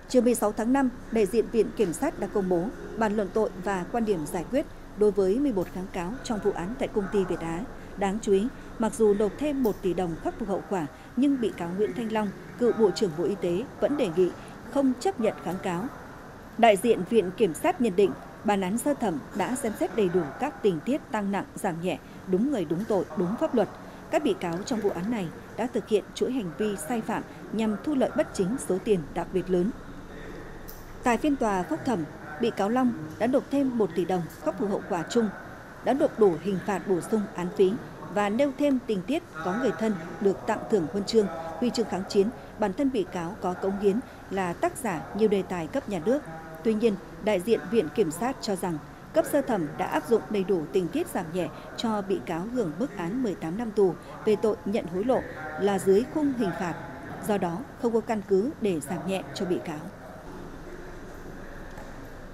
Chiều 16 tháng 5, đại diện Viện Kiểm sát đã công bố bản luận tội và quan điểm giải quyết đối với 11 kháng cáo trong vụ án tại công ty Việt Á. Đáng chú ý, mặc dù nộp thêm 1 tỷ đồng khắc phục hậu quả, nhưng bị cáo Nguyễn Thanh Long, cựu Bộ trưởng Bộ Y tế vẫn đề nghị không chấp nhận kháng cáo. Đại diện Viện Kiểm sát nhận định, bản án sơ thẩm đã xem xét đầy đủ các tình tiết tăng nặng giảm nhẹ, đúng người đúng tội, đúng pháp luật. Các bị cáo trong vụ án này đã thực hiện chuỗi hành vi sai phạm nhằm thu lợi bất chính số tiền đặc biệt lớn. Tại phiên tòa phúc thẩm, bị cáo Long đã nộp thêm 1 tỷ đồng khắc phục hậu quả chung, đã nộp đủ hình phạt bổ sung án phí và nêu thêm tình tiết có người thân được tặng thưởng huân chương, huy chương kháng chiến, bản thân bị cáo có cống hiến là tác giả nhiều đề tài cấp nhà nước. Tuy nhiên, đại diện Viện Kiểm sát cho rằng cấp sơ thẩm đã áp dụng đầy đủ tình tiết giảm nhẹ cho bị cáo hưởng mức án 18 năm tù về tội nhận hối lộ là dưới khung hình phạt, do đó không có căn cứ để giảm nhẹ cho bị cáo.